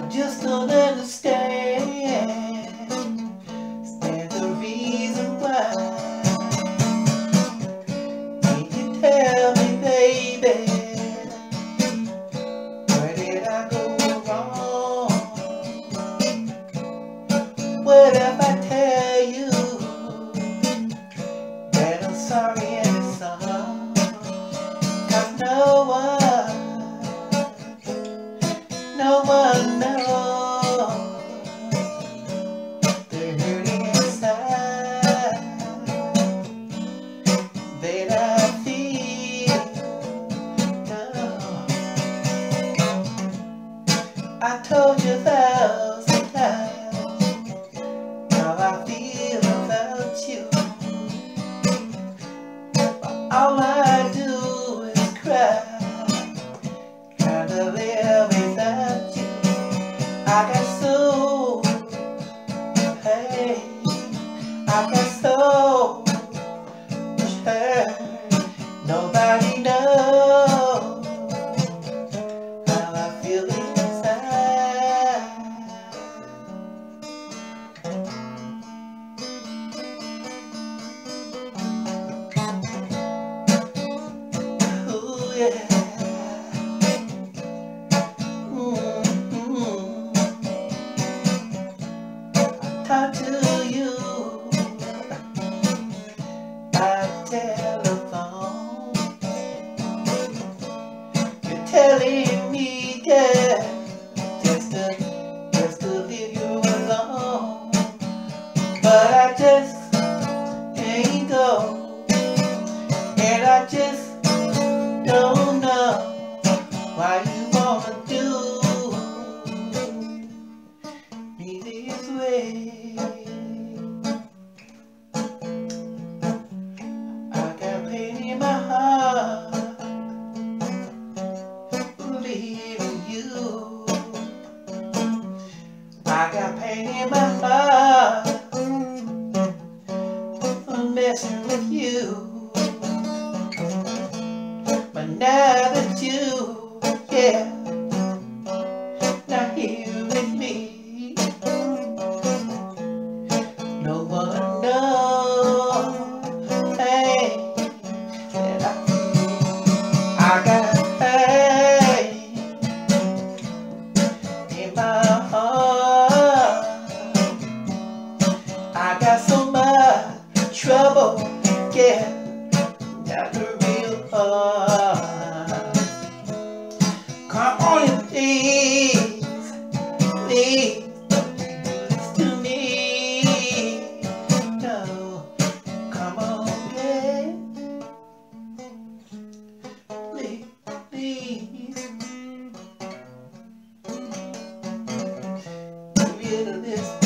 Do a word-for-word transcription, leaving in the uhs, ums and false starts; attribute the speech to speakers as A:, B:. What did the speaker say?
A: just don't understand, stand the reason why. Can you tell me, baby, where did I go wrong? What if I tell you that I'm sorry and it's song? 'Cause no one, no one knows the hurting inside that I feel. No, I told you a thousand times how I feel about you, but all I do is cry, trying to live without you. I got so pain, I got so much hurt. Nobody knows how I feel inside. Ooh, yeah. Talk to you by telephone. You're telling me that just to, just to leave you alone, but I just can't go, and I just don't know why you wanna do me this way. I got pain in my heart, leaving you. I got pain in my heart for messing with you. But now that you, yeah, not here with me, no one knows pain that I feel. I got pain in my heart. I got so much trouble, yeah, not the real heart. Come on and please, please don't do this to me. No, come on, yeah, please, please, get rid of this